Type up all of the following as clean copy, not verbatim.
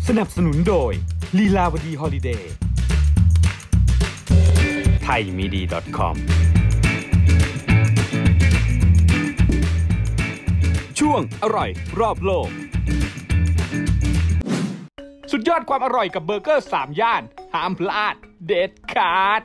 สนับสนุนโดยลีลาวดีฮอลิเดย์ไทยมีดี.com ช่วงอร่อยรอบโลกสุดยอดความอร่อยกับเบอร์เกอร์3ย่านห้ามพลาดเด็ดขาด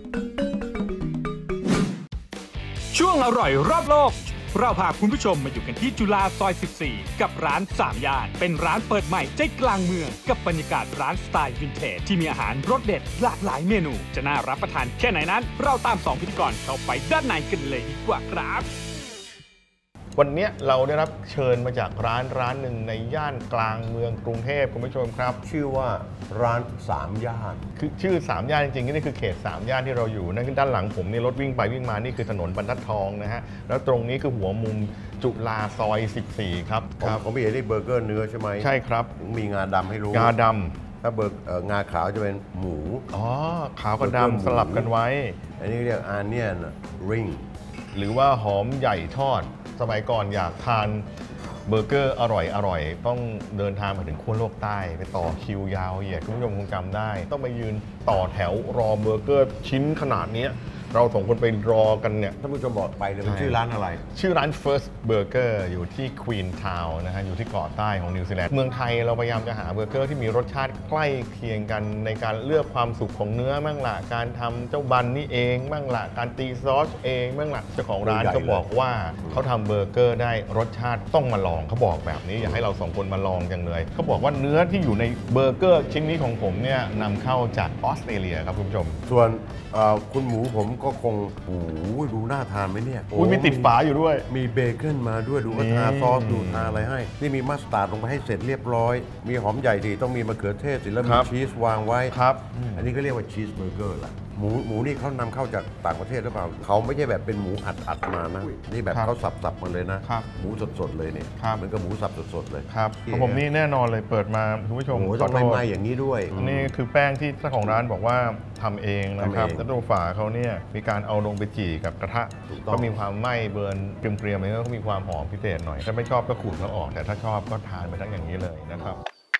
ช่วงอร่อยรอบโลกเราพาคุณผู้ชมมาอยู่กันที่จุฬาซอย 14 กับร้าน3ย่านเป็นร้านเปิดใหม่ใจกลางเมืองกับบรรยากาศร้านสไตล์วินเทจที่มีอาหารรสเด็ดหลากหลายเมนูจะน่ารับประทานแค่ไหนนั้นเราตาม2พิธีกรเข้าไปด้านในกันเลยดีกว่าครับวันนี้เราได้รับเชิญมาจากร้านหนึ่งในย่านกลางเมืองกรุงเทพคุณผู้ชมครับชื่อว่าร้าน3ย่านคือชื่อ3ย่านจริงๆนี่คือเขต3ย่านที่เราอยู่นั่นคือด้านหลังผมนี่รถวิ่งไปวิ่งมานี่คือถนนบรรทัดทองนะฮะแล้วตรงนี้คือหัวมุมจุฬาซอย 14 ครับผมไม่เห็นได้เบอร์เกอร์เนื้อใช่ไหมใช่ครับมีงาดำให้รู้งาดำถ้างาขาวจะเป็นหมูขาวกับดำสลับกันไว้อันนี้เรียกอาเนียนริงหรือว่าหอมใหญ่ทอดสมัยก่อนอยากทานเบอร์เกอร์อร่อยต้องเดินทางมาถึงขั้วโลกใต้ไปต่อคิวยาวเหยียดคุณผู้ชมคงจำได้ต้องไปยืนต่อแถวรอเบอร์เกอร์ชิ้นขนาดนี้เราสองคนไปรอกันเนี่ยท่านผู้ชมบอกไปเลยมันชื่อร้านอะไรชื่อร้าน First Burger อยู่ที่ Queen Town นะฮะอยู่ที่เกาะใต้ของนิวซีแลนด์เมืองไทยเราพยายามจะหาเบอร์เกอร์ที่มีรสชาติใกล้เคียงกันในการเลือกความสุกของเนื้อบ้างละการทำเจ้าบันนี่เองบ้างละการตีซอสเองบ้างละเจ้าของร้านเขาบอกว่าเขาทำเบอร์เกอร์ได้รสชาติต้องมาลองเขาบอกแบบนี้อยากให้เราสองคนมาลองจังเลยเขาบอกว่าเนื้อที่อยู่ในเบอร์เกอร์ชิ้นนี้ของผมเนี่ยนำเข้าจากออสเตรเลียครับคุณผู้ชมส่วนคุณหมูผมก็คงดูน่าทานไหมเนี่ยมีติดฝาอยู่ด้วยมีเบคอนมาด้วยดูว่าทาซอสดูทาอะไรให้นี่มีมัสตาร์ดลงไปให้เสร็จเรียบร้อยมีหอมใหญ่ดีต้องมีมะเขือเทศสิแล้วมีชีสวางไว้ครับอันนี้ก็เรียกว่าชีสเบอร์เกอร์ละหมูนี่เขานำเข้าจากต่างประเทศหรือเปล่าเขาไม่ใช่แบบเป็นหมูอัดมานะนี่แบบเขาสับมาเลยนะหมูสดเลยเนี่ยเหมือนกับหมูสับสดเลยครับผมนี่แน่นอนเลยเปิดมาคุณผู้ชมต้องไม่ไหม้อย่างนี้ด้วยนี่คือแป้งที่เจ้าของร้านบอกว่าทำเองนะครับแล้วตัวฝาเขาเนี่ยมีการเอาลงไปจี่กับกระทะก็มีความไหม้เบิร์นเกรียมๆเลยก็มีความหอมพิเศษหน่อยถ้าไม่ชอบก็ขูดแล้วออกแต่ถ้าชอบก็ทานไปทั้งอย่างนี้เลยนะครับ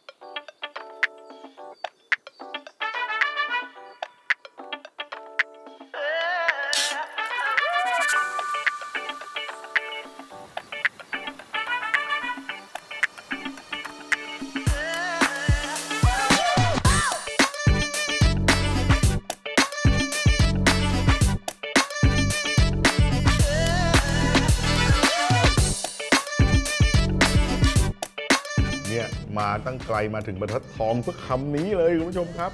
มาตั้งไกลมาถึงบรรทัดทองเพื่อคำนี้เลยคุณผู้ชมครับ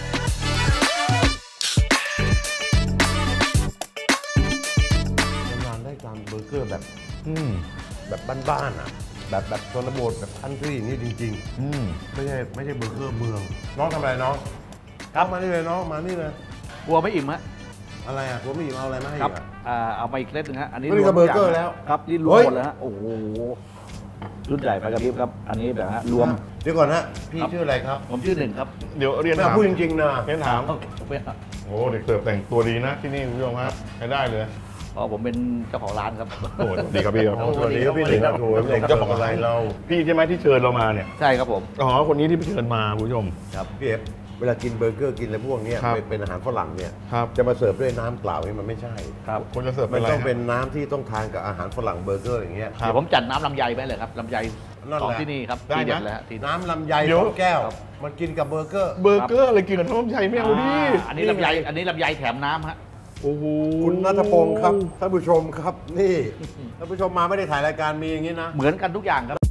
งานได้การเบอร์เกอร์แบบบ้านๆอ่ะแบบชนบทแบบคันทรีอย่างนี้จริงๆไม่ใช่เบอร์เกอร์เมืองน้องทำอะไรน้องครับมานี่เลยน้องมานี่เลยกลัวไม่อิ่มฮะอะไรอ่ะกลัวไม่อิ่มเอาอะไรมาให้ครับเอามาอีกเล็กนึงฮะอันนี้รวมเบอร์เกอร์แล้วครับนี่รวมหมดเลยฮะโอ้โหรุ่นใหญ่ไปกับพี่ครับอันนี้แบบฮะรวมเดี๋ยวก่อนฮะพี่ชื่ออะไรครับผมชื่อหนึ่งครับเดี๋ยวเรียนถามพูดจริงๆนะเรียนถามโอ้เด็กเสิร์ฟแต่งตัวดีนะที่นี่คุณผู้ชมครับใช้ได้เลยผมเป็นเจ้าของร้านครับโอ้ดีครับพี่สวัสดีครับพี่หนึ่งครับโอ้ยเจ้าของอะไรเราพี่ใช่ไหมที่เชิญเรามาเนี่ยใช่ครับผมคนนี้ที่เชิญมาคุณผู้ชมครับพี่เอฟเวลากินเบอร์เกอร์กินอะไรพวกนี้เป็นอาหารฝรั่งเนี่ยจะมาเสิร์ฟด้วยน้ำเปล่านี่มันไม่ใช่ครับคนจะเสิร์ฟมันต้องเป็นน้ำที่ต้องทานกับอาหารฝรั่งเบอร์เกอร์อย่างเงี้ยเดี๋ยวผมจัดน้ำลำไยไปเลยครับลำไยของที่นี่ครับที่เด็ดเลยฮะน้ำลำไย2 แก้วมันกินกับเบอร์เกอร์อะไรกินกับน้ำลำไยไม่เอาดิอันนี้ลำไยแถมน้ำฮะโอ้โหคุณณัฐพงศ์ครับท่านผู้ชมครับนี่ท่านผู้ชมมาไม่ได้ถ่ายรายการมีอย่างนี้นะเหมือนกันทุกอย่างครับ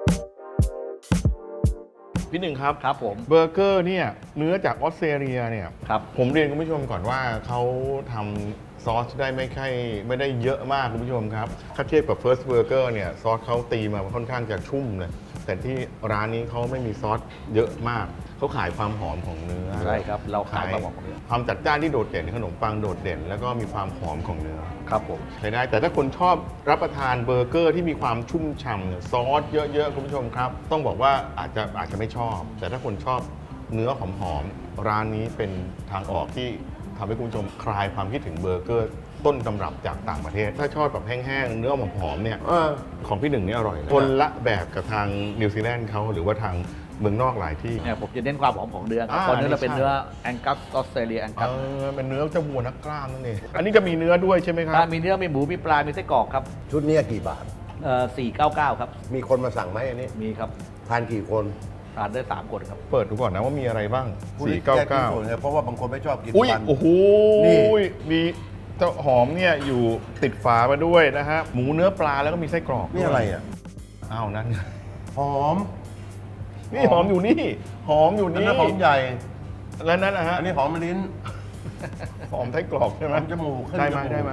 พี่หนึ่งครับครับผมเบอร์เกอร์เนี่ยเนื้อจากออสเตรเลียเนี่ยครับผมเรียนคุณผู้ชมก่อนว่าเขาทำซอสได้ไม่ได้เยอะมากคุณผู้ชมครับถ้าเทียบกับ First Burger เนี่ยซอสเขาตีมาค่อนข้างจะชุ่มเลยแต่ที่ร้านนี้เขาไม่มีซอสเยอะมากเขาขายความหอมของเนื้อใช่ครับเราขายความหอมของเนื้อความจัดจ้านที่โดดเด่นขนมปังโดดเด่นแล้วก็มีความหอมของเนื้อครับผมใช้ได้แต่ถ้าคนชอบรับประทานเบอร์เกอร์ที่มีความชุ่มฉ่ำซอสเยอะๆคุณผู้ชมครับต้องบอกว่าอาจจะไม่ชอบแต่ถ้าคนชอบเนื้อหอมๆร้านนี้เป็นทางออกที่ทำให้คุณผู้ชมคลายความคิดถึงเบอร์เกอร์ต้นตำรับจากต่างประเทศถ้าชอบแบบแห้งๆเนื้อหอมๆเนี่ยของพี่หนึ่งนี่อร่อยคนละแบบกับทางนิวซีแลนด์เขาหรือว่าทางเมืองนอกหลายที่เนี่ยผมจะเน้นความหอมของเนื้อครับอ่าตอนนี้เราใช่เป็นเนื้อแองกัสออสเตรเลียแองกัสเป็นเนื้อเจ้าวัวนักกล้ามนั่นเองอันนี้จะมีเนื้อด้วยใช่ไหมครับถ้ามีเนื้อมีหมูมีปลา มีไส้กรอกครับชุดนี้กี่บาท 499 ครับมีคนมาสั่งไหมอันนี้มีครับทานกี่คนทานได้3คนครับเปิดดูก่อนนะว่ามีอะไรบ้างคุณแก้กินส่วนเลยเพราะว่าบางคนไม่ชอบกินอุ้ยมันโอ้โหนี่มีเจ้าหอมเนี่ยอยู่ติดฝามาด้วยนะฮะหมูเนื้อปลาแล้วก็มีไส้กรอกนี่อะไรอ่ะอ้าวนั่นหอมนี่หอมอยู่นี่หอมอยู่อันนี่นั้นหอมใหญ่แล้วนั่นนะฮะอันนี้หอมลิ้นหอมไส้กรอกใช่ไหหมอมจมูกขึ้นได้ไหมจกได้ไหม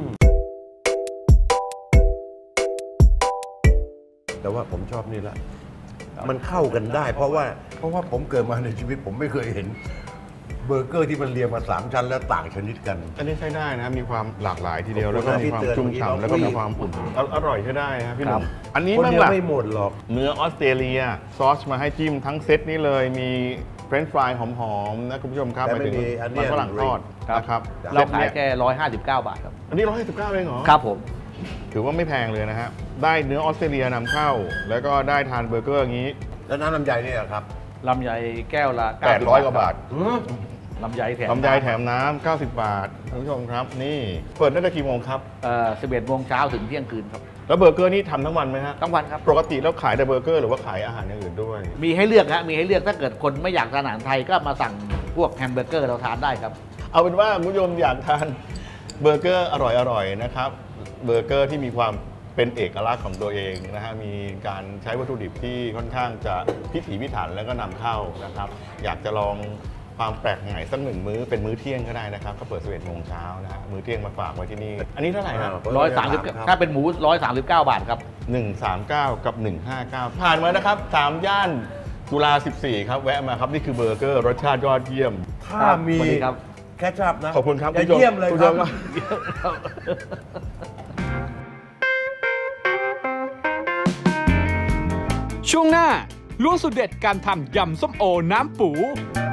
แต่ว่าผมชอบนี่ละ มันเข้ากันได้ เพราะว่าผมเกิดมาในชีวิตผมไม่เคยเห็น เบอร์เกอร์ที่มันเรียงมา3 ชั้นแล้วต่างชนิดกันอันนี้ใช้ได้นะมีความหลากหลายทีเดียวขอบแล้วคุณก็นะมีความที่เตือนชุ่มเมื่อกี้ฉ่ำแล้วก็มีความอุ่นอร่อยใช้ได้นะพี่หนุ่มอันนี้คนบ้างเดียวล่ะไม่หมดหรอกเนื้อออสเตรเลียซอสมาให้จิ้มทั้งเซตนี้เลยมีเฟรนช์ฟรายหอมๆนะคุณผู้ชมครับแต่ไม่หายถึงมีอันเนี้มันยฝรั่งทอดครับนะครับเราซตขายนี่แค่159 บาทครับอันนี้159เองเหรอครับผมถือว่าไม่แพงเลยนะฮะได้เนื้อออสเตรเลียนำเข้า แล้วก็ได้ทานเบอร์เกอร์อย่างนี้แล้วน้ำลำไยนี่ครับลำไยแก้วละ 800 กว่าบาทลำไยแถมลำไยแถมน้ำ90 บาทคุณผู้ชมครับนี่เปิดตั้งแต่กี่โมงครับ 11 โมงเช้าถึงเที่ยงคืนครับแล้วเบอร์เกอร์นี่ทำทั้งวันไหมฮะทั้งวันครับปกติแล้วขายแต่เบอร์เกอร์หรือว่าขายอาหารอย่างอื่นด้วยมีให้เลือกฮะมีให้เลือกถ้าเกิดคนไม่อยากทานอาหารไทยก็มาสั่งพวกแฮมเบอร์เกอร์เราทานได้ครับเอาเป็นว่าคุณผู้ชมอยากทานเบอร์เกอร์อร่อยๆนะครับเบอร์เกอร์ที่มีความเป็นเอกลักษณ์ของตัวเองนะฮะมีการใช้วัตถุดิบที่ค่อนข้างจะพิถีพิถันแล้วก็นำเข้านะครับอยากจะลองความแปลกใหม่สักหนึ่งมื้อเป็นมื้อเที่ยงก็ได้นะครับก็เปิด 11 โมงเช้านะฮะมื้อเที่ยงมาฝากไว้ที่นี่อันนี้เท่าไหร่ครับ 130ถ้าเป็นหมู139 บาทครับ 139 กับ 159 ผ่านมานะครับ 3 ย่านจุฬา14 ครับแวะมาครับนี่คือเบอร์เกอร์รสชาติยอดเยี่ยมถ้ามีสวัสดีครับแค่ชับนะขอบคุณครับอย่าคุณผู้ชมเยี่ยมเลยคุณคผู้รับชมช่วงหน้าล้วงสูตรเด็ดการทำยำส้มโอน้ำปู